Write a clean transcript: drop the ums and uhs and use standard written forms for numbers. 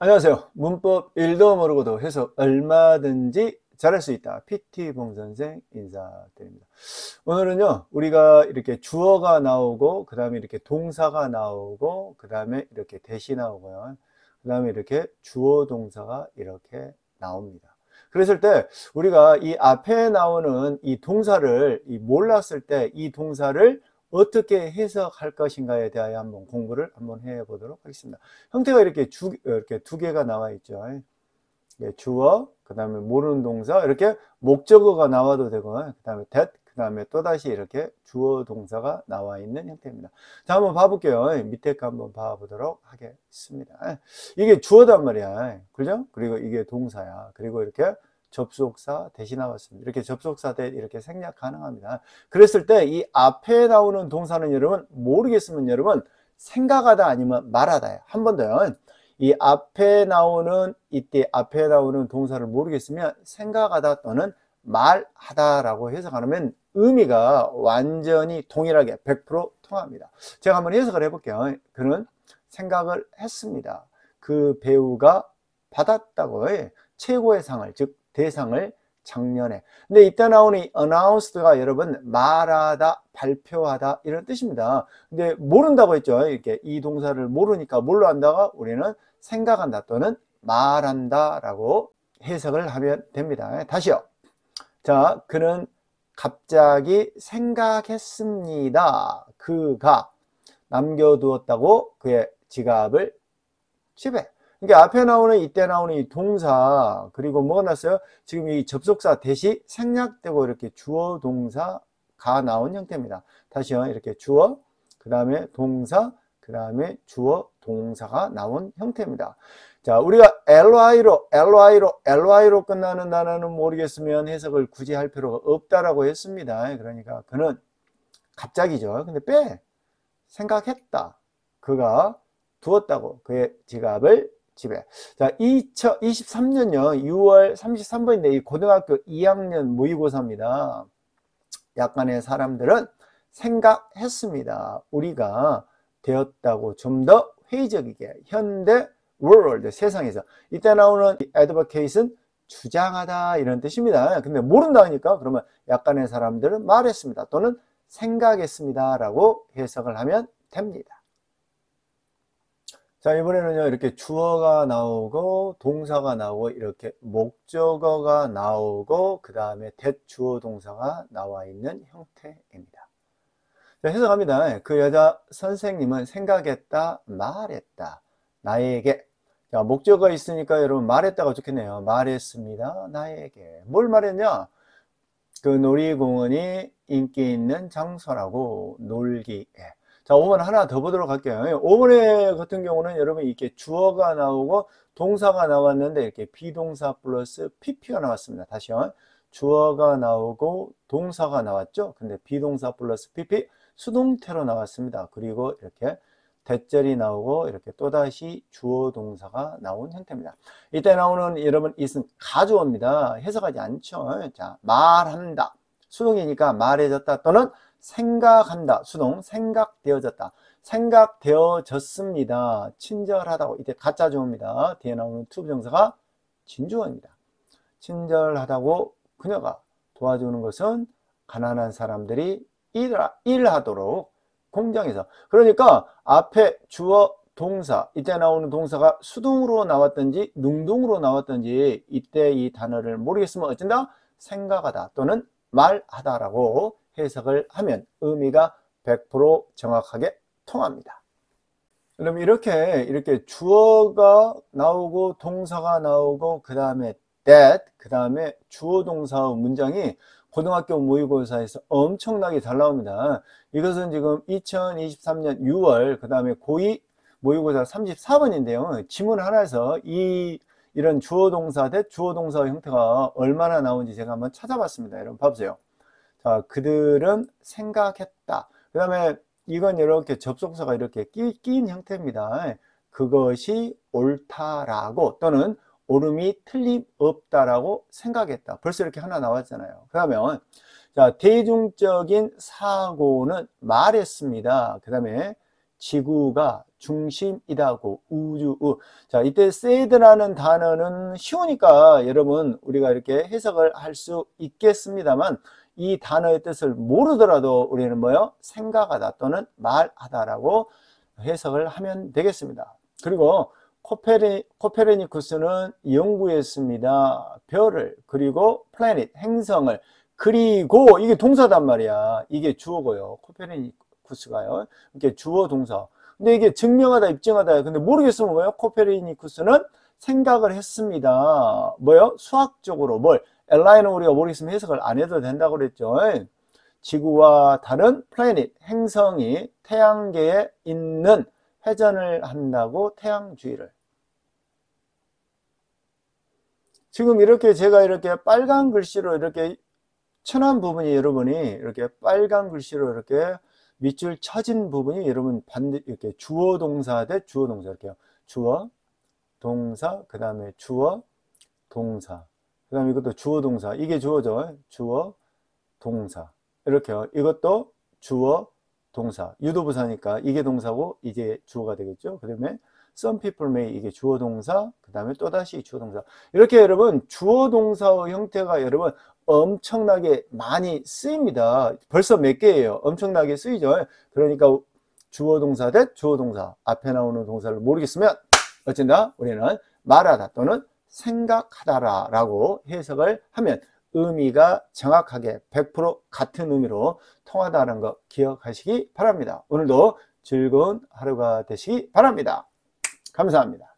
안녕하세요. 문법 1도 모르고도 해석 얼마든지 잘할 수 있다. PT봉 선생 인사드립니다. 오늘은요, 우리가 이렇게 주어가 나오고, 그 다음에 이렇게 동사가 나오고, 그 다음에 이렇게 대시 나오고요. 그 다음에 이렇게 주어 동사가 이렇게 나옵니다. 그랬을 때 우리가 이 앞에 나오는 이 동사를 몰랐을 때 이 동사를 어떻게 해석할 것인가에 대하여 한번 공부를 한번 해 보도록 하겠습니다. 형태가 이렇게 두 개가 나와 있죠. 주어, 그 다음에 모르는 동사, 이렇게 목적어가 나와도 되고, 그 다음에 that, 그 다음에 또다시 이렇게 주어 동사가 나와 있는 형태입니다. 자, 한번 봐볼게요. 밑에 거 한번 봐보도록 하겠습니다. 이게 주어단 말이야. 그죠? 그리고 이게 동사야. 그리고 이렇게 접속사 대시 나왔습니다. 이렇게 접속사 대 이렇게 생략 가능합니다. 그랬을 때 이 앞에 나오는 동사는 여러분 모르겠으면 여러분 생각하다 아니면 말하다예요. 한 번 더요. 이 앞에 나오는 이때 앞에 나오는 동사를 모르겠으면 생각하다 또는 말하다라고 해석하면 의미가 완전히 동일하게 100% 통합니다. 제가 한번 해석을 해볼게요. 그는 생각을 했습니다. 그 배우가 받았다고 최고의 상을, 즉 대상을 작년에. 근데 이때 나오는 이 announce가 여러분 말하다, 발표하다 이런 뜻입니다. 근데 모른다고 했죠. 이렇게 이 동사를 모르니까 뭘로 한다가 우리는 생각한다 또는 말한다 라고 해석을 하면 됩니다. 다시요. 자, 그는 갑자기 생각했습니다. 그가 남겨두었다고 그의 지갑을 집에. 그러니까 앞에 나오는 이때 나오는 이 동사 그리고 뭐가 났어요? 지금 이 접속사 대시 생략되고 이렇게 주어 동사가 나온 형태입니다. 다시요. 이렇게 주어 그 다음에 동사 그 다음에 주어 동사가 나온 형태입니다. 자, 우리가 ly로 끝나는 단어는 모르겠으면 해석을 굳이 할 필요가 없다라고 했습니다. 그러니까 그는 갑자기죠. 근데 생각했다. 그가 두었다고 그의 지갑을 집에. 자, 2023년요 6월 33번인데 이 고등학교 2학년 모의고사입니다. 약간의 사람들은 생각했습니다. 우리가 되었다고 좀 더 회의적이게 현대 월드 세상에서 이때 나오는 advocate는 주장하다 이런 뜻입니다. 근데 모른다 하니까 그러면 약간의 사람들은 말했습니다 또는 생각했습니다 라고 해석을 하면 됩니다. 자, 이번에는요 이렇게 주어가 나오고 동사가 나오고 이렇게 목적어가 나오고 그 다음에 대주어 동사가 나와 있는 형태입니다. 자, 해석합니다. 그 여자 선생님은 생각했다 말했다 나에게. 자, 목적어가 있으니까 여러분 말했다가 좋겠네요. 말했습니다 나에게. 뭘 말했냐? 그 놀이공원이 인기 있는 장소라고 놀기에. 자, 5번 하나 더 보도록 할게요. 5번에 같은 경우는 여러분 이렇게 주어가 나오고 동사가 나왔는데 이렇게 비동사 플러스 pp가 나왔습니다. 다시요. 주어가 나오고 동사가 나왔죠. 근데 비동사 플러스 pp 수동태로 나왔습니다. 그리고 이렇게 대절이 나오고 이렇게 또다시 주어 동사가 나온 형태입니다. 이때 나오는 여러분 이것은 가주어입니다. 해석하지 않죠. 자, 말한다. 수동이니까 말해졌다 또는 생각한다. 수동 생각되어졌다. 생각되어졌습니다. 친절하다고 이때 가짜주어입니다. 뒤에 나오는 투부정사가 진주어입니다. 친절하다고 그녀가 도와주는 것은 가난한 사람들이 일하도록 공장에서. 그러니까 앞에 주어 동사 이때 나오는 동사가 수동으로 나왔든지 능동으로 나왔든지 이때 이 단어를 모르겠으면 어쩐다? 생각하다 또는 말하다라고 해석을 하면 의미가 100% 정확하게 통합니다. 그럼 이렇게 주어가 나오고 동사가 나오고 그 다음에 that 그 다음에 주어 동사의 문장이 고등학교 모의고사에서 엄청나게 잘 나옵니다. 이것은 지금 2023년 6월 그 다음에 고2 모의고사 34번인데요. 지문 하나에서 이런 주어 동사 대 주어 동사의 형태가 얼마나 나오는지 제가 한번 찾아봤습니다. 여러분 봐보세요. 자, 그들은 생각했다. 그 다음에 이건 이렇게 접속사가 이렇게 끼인 형태입니다. 그것이 옳다라고 또는 옳음이 틀림없다라고 생각했다. 벌써 이렇게 하나 나왔잖아요. 그러면 자, 대중적인 사고는 말했습니다. 그 다음에 지구가 중심이다고 우주. 자, 이때 sad라는 단어는 쉬우니까 여러분 우리가 이렇게 해석을 할 수 있겠습니다만 이 단어의 뜻을 모르더라도 우리는 뭐요? 생각하다 또는 말하다라고 해석을 하면 되겠습니다. 그리고 코페르니쿠스는 연구했습니다. 별을, 그리고 플래닛, 행성을, 그리고 이게 동사단 말이야. 이게 주어고요. 코페르니쿠스가요. 이게 주어 동사. 근데 이게 증명하다, 입증하다. 근데 모르겠으면 뭐예요? 코페르니쿠스는 생각을 했습니다. 뭐요? 수학적으로 뭘? 엘라이는 우리가 모르겠으면 해석을 안 해도 된다고 그랬죠. 지구와 다른 플래닛, 행성이 태양계에 있는 회전을 한다고 태양주위를. 지금 이렇게 제가 이렇게 빨간 글씨로 이렇게 칠한 부분이 여러분이 이렇게 빨간 글씨로 이렇게 밑줄 쳐진 부분이 여러분 반드시 이렇게 주어 동사 대 주어 동사 이렇게요. 주어 동사 그 다음에 주어 동사 그 다음에 이것도 주어 동사 이게 주어죠. 주어 동사 이렇게요. 이것도 주어 동사 유도부사니까 이게 동사고 이게 주어가 되겠죠. 그 다음에 some people may 이게 주어 동사 그 다음에 또다시 주어 동사 이렇게 여러분 주어 동사의 형태가 여러분 엄청나게 많이 쓰입니다. 벌써 몇 개예요. 엄청나게 쓰이죠. 그러니까 주어 동사 대 주어 동사 앞에 나오는 동사를 모르겠으면 어쩐다 우리는 말하다 또는 생각하다라 라고 해석을 하면 의미가 정확하게 100% 같은 의미로 통하다는 거 기억하시기 바랍니다. 오늘도 즐거운 하루가 되시기 바랍니다. 감사합니다.